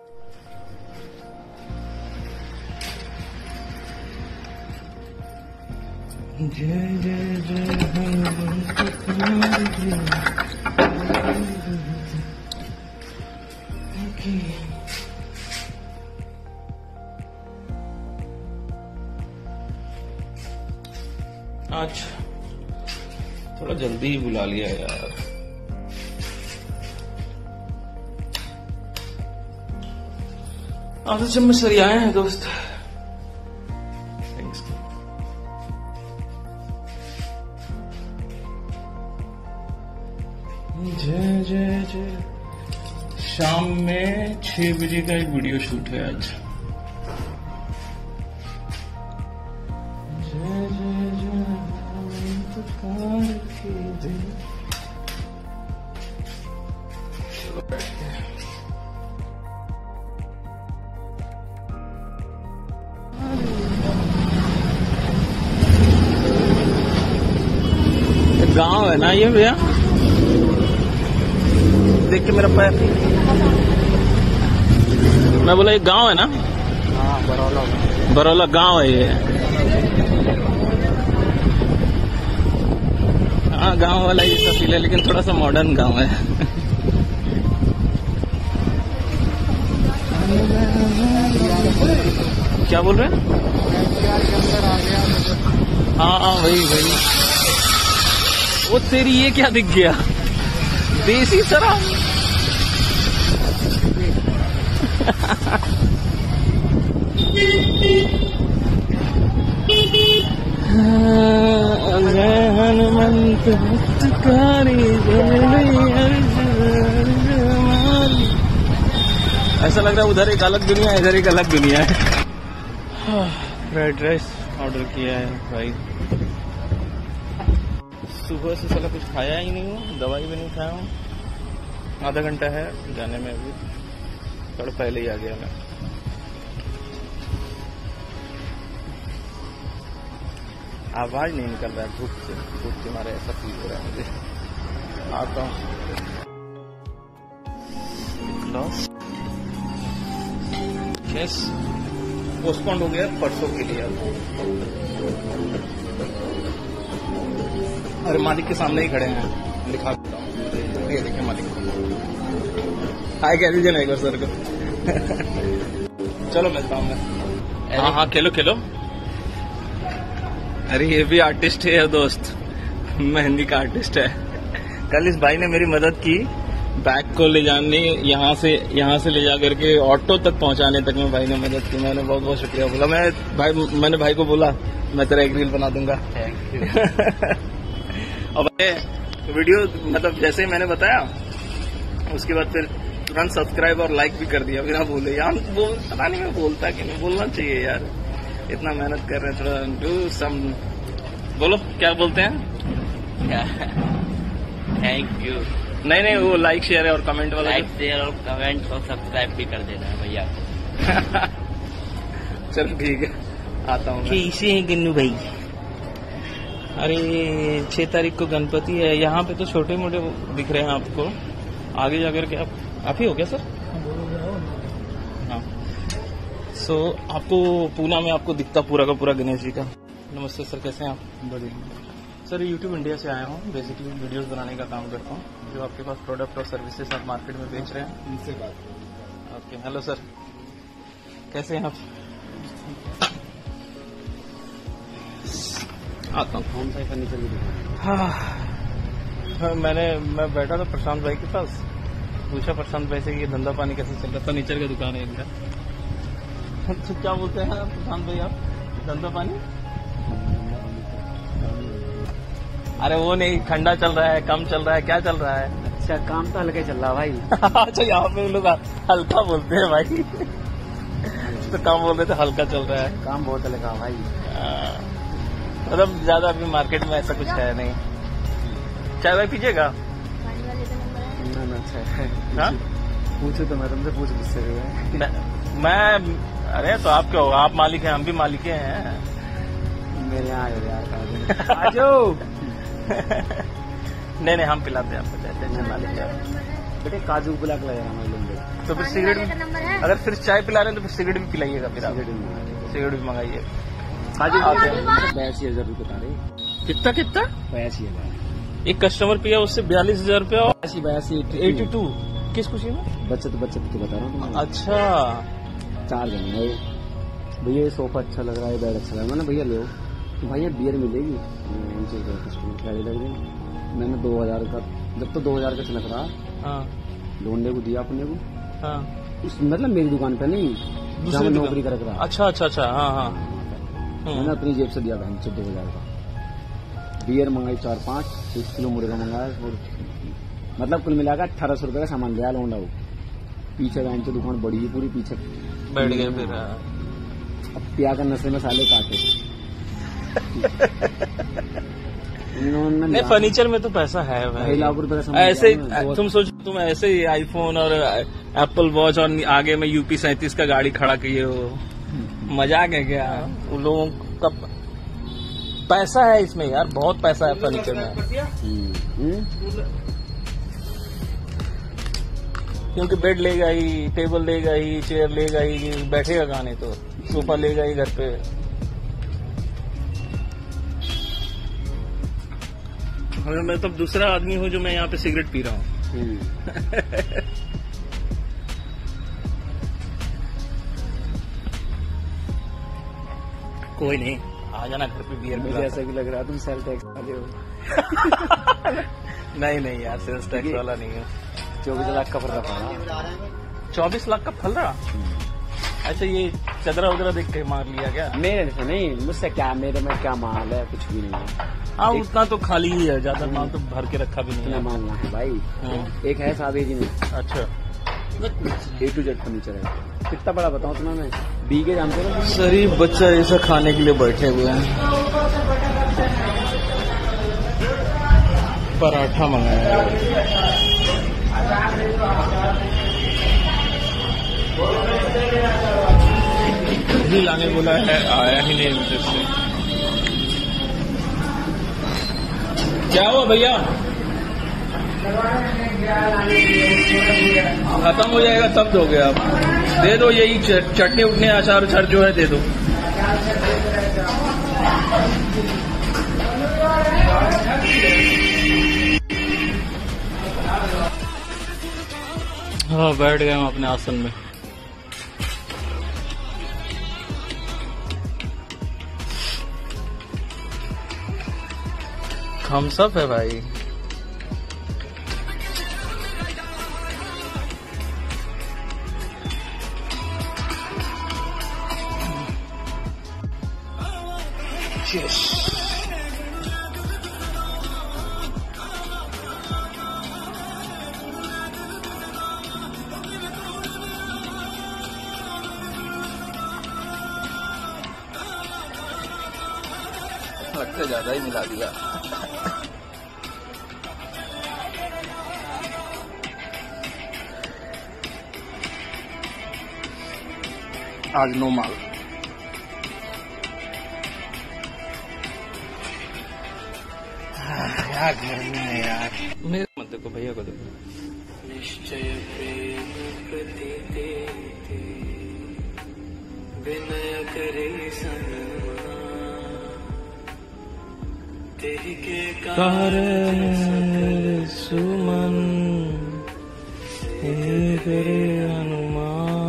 जय जय जय आज थोड़ा जल्दी ही बुला लिया यार। आज चम्मच सरी आए हैं दोस्त। जय जय जय। शाम में 6 बजे का एक वीडियो शूट है आज। जय जय जय पुकार के दिल। चलो बैठते हैं। गांव है ना ये भैया, देख के मेरा पैर। मैं बोला ये गांव है ना? हाँ, बरौला। बरौला गांव है ये। हाँ गांव वाला ये सब फील है, लेकिन थोड़ा सा मॉडर्न गांव है। क्या बोल रहे हैं? हाँ हाँ वही वही। वो तेरी ये क्या दिख गया? देसी शराब। हनुमंत ऐसा लग रहा है उधर एक अलग दुनिया है, इधर एक अलग दुनिया है। फ्राइड राइस ऑर्डर किया है भाई। सुबह से साला कुछ खाया ही नहीं हूँ, दवाई भी नहीं खाया हूँ। आधा घंटा है जाने में, अभी थोड़ा पहले ही आ गया मैं। आवाज नहीं निकल रहा है धूप से, धूप के मारे ऐसा फील हो रहा है मुझे। आता हूँ। केस पोस्टपोन्ड हो गया परसों के लिए। अरे मालिक के सामने ही खड़े हैं, दिखा देता हूँ। ये देखिए मालिक। हाय कह दीजिए ना एक बार सर को। चलो मिलता हूँ मैं। हाँ हाँ खेलो खेलो। अरे ये भी आर्टिस्ट है दोस्त, मेहंदी का आर्टिस्ट है। कल इस भाई ने मेरी मदद की बैग को ले जाने, यहाँ से ले जा करके ऑटो तक पहुँचाने तक में भाई ने मदद की। मैंने बहुत बहुत शुक्रिया बोला। मैंने भाई को बोला मैं तेरा एक रील बना दूंगा। और वीडियो मतलब जैसे ही मैंने बताया उसके बाद फिर तुरंत सब्सक्राइब और लाइक भी कर दिया बिना बोले। यार पता नहीं मैं बोलता कि नहीं, बोलना चाहिए यार, इतना मेहनत कर रहे हैं। थोड़ा डू सम, बोलो क्या बोलते हैं? Thank you. नहीं वो लाइक शेयर और कमेंट वाला। लाइक शेयर और कमेंट और सब्सक्राइब भी कर देना है भैया। चलो ठीक है, आता हूँ। कैसे हैं गन्नू भाई? अरे 6 तारीख को गणपति है। यहाँ पे तो छोटे मोटे दिख रहे हैं आपको, आगे जाकर के आप ही हो क्या सर? हाँ। सो आपको पूना में आपको दिखता पूरा का पूरा गणेश जी का। नमस्ते सर, कैसे हैं आप? बढ़िया सर। यूट्यूब इंडिया से आया हूँ, बेसिकली वीडियोस बनाने का काम करता हूँ। जो आपके पास प्रोडक्ट और सर्विसेज आप मार्केट में बेच रहे हैं उनसे बात। ओके, हेलो सर, कैसे हैं आप? आता हूँ। कौन सा फर्नीचर की दुकान? हाँ मैं बैठा था प्रशांत भाई के पास, पूछा प्रशांत भाई से ये धंधा पानी कैसे चल रहा है। फर्नीचर की दुकान है इनका। तो क्या बोलते हैं प्रशांत भाई आप, धंधा पानी? अरे वो नहीं, ठंडा चल रहा है, कम चल रहा है, क्या चल रहा है? अच्छा, काम तो हल्का चल रहा है भाई। अच्छा, यहाँ पे लोग हल्का बोलते हैं भाई। तो काम बोल रहे थे हल्का चल रहा है। काम बहुत हल्का भाई, मतलब ज्यादा अभी मार्केट में ऐसा कुछ है नहीं। चाय वाय पीजिएगा? ना अच्छा हाँ पूछो तो मैं तुमसे पूछ गुस्से मैं। अरे तो आप क्या होगा, आप मालिक हैं, हम भी मालिक हैं। मेरे यहाँ आ जाओ। नहीं हम पिलाते हैं आपको, टेंशन ना लीजिए। बेटे काजू बुला के लगाना मैं लूंगा। तो फिर सिगरेट अगर फिर चाय पिला रहे हैं तो फिर सिगरेट भी पिलाइएगा, फिर आप सिगरेट भी मंगाइए। 82,000 रुपये बता रहे। कितना 82,000 एक कस्टमर पिया उससे 42,000 रुपया और 82 किस खुशी में? बचत तो बता रहा हूँ। अच्छा 4 जन है भैया, ये सोफा अच्छा लग रहा है, बेड अच्छा लग रहा है। मैंने भैया ले तो भैया बियर मिलेगी, मैंने 2000 का, जब तो 2000 का चलक रहा। हाँ लोन को दिया अपने को। हाँ मतलब मेरी दुकान पे नहीं, जहाँ मैं नौकरी कर रहा। अच्छा हाँ हाँ। मैंने अपनी जेब से दिया बहन 14,000 का। बियर मंगाई 4-5, 1 किलो मुर्गा मंगाया, और मतलब कुल मिलाकर 1800 रुपये का सामान लिया लौंडा वो। पीछे बहन की दुकान बड़ी है पूरी, पीछे बैठ गए फिर। अब पिया कर नशे में साले काटे। नहीं फर्नीचर में तो पैसा है भाई। 2 लाख रुपए का सामान ऐसे तुम सोचो, तुम ऐसे ही आईफोन और एप्पल वॉच और आगे में UP 37 का गाड़ी खड़ा किए हो, मजाक है क्या? उन लोगों का पैसा है इसमें यार, बहुत पैसा है फर्नीचर में। क्योंकि बेड लेगा ही, टेबल लेगा ही, चेयर लेगा ही, बैठेगा कहाँ? नहीं तो सोफा लेगा ही घर पे। मैं तो दूसरा आदमी हूँ जो मैं यहाँ पे सिगरेट पी रहा हूँ। कोई नहीं, आ जाना घर पे बियर। मुझे ऐसा भी लग रहा है तुम सेल टैक्स वाले हो। नहीं यार, सेल्स टैक्स वाला नहीं है। 24 लाख का फल रहा। 24 लाख का फल रहा। अच्छा ये चदरा वगैरह देख के मार लिया क्या? मेरे से नहीं, मुझसे क्या, मेरे में क्या माल है, कुछ भी नहीं है। हाँ उतना तो खाली ही है, ज्यादा माल तो भर के रखा भी नहीं है। माल ना है भाई। एक है सावेरी में। अच्छा A to Z फर्नीचर है। कितना बड़ा बताऊँ तुम्हें मैं? बीघे जानते हो? शरीफ बच्चा ऐसा खाने के लिए बैठे हुए हैं। पराठा मंगाया भी लाने बोला है, आया ही नहीं मुझे से। क्या हुआ भैया? खत्म हो जाएगा तब दोगे आप? दे दो यही चटनी उठने अचार उचार जो है दे दो। हाँ बैठ गए हम अपने आसन में। थम्स अप है भाई। Cheers. लगता है ज्यादा ही मिला दिया। आज नो माल। क्या घर में है यार। मेरे मत देखो, भैया को देखो। निश्चय प्रेम प्रति देते विनय करे सनमा, तेहि के कारण सुमन हे करे हनुमान।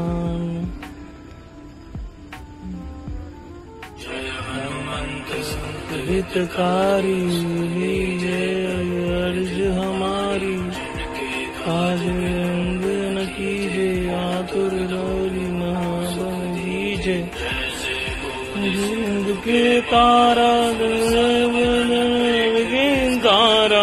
हितकारी अर्ज हमारी, आज अंग न कीजे आतुर डोरी महाबन दीजे। जिंद के तारा तारा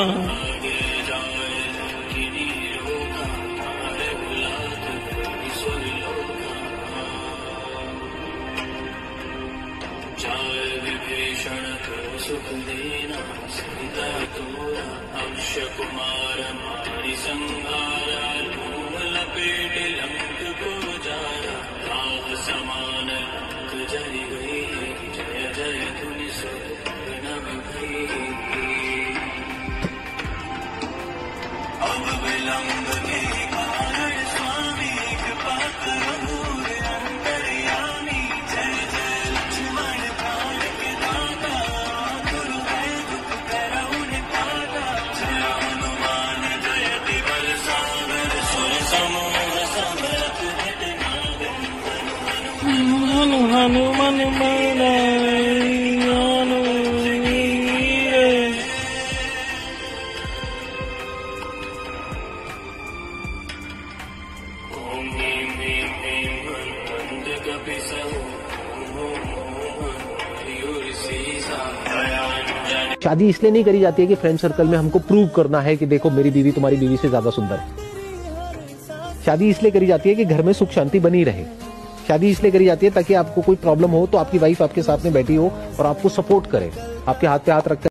सुख देना सीता तोरा, अक्ष कुमार मारी संहारा, धूम लपेट लंक को जारा, राह समान लंक जरी गई, जय जय धुनि सुर नभ भई। अब विलंब के कारण स्वामी शादी इसलिए नहीं करी जाती है कि फ्रेंड सर्कल में हमको प्रूव करना है कि देखो मेरी बीवी तुम्हारी बीवी से ज्यादा सुंदर है। शादी इसलिए करी जाती है कि घर में सुख शांति बनी रहे। शादी इसलिए करी जाती है ताकि आपको कोई प्रॉब्लम हो तो आपकी वाइफ आपके साथ में बैठी हो और आपको सपोर्ट करे, आपके हाथ पे हाथ रखकर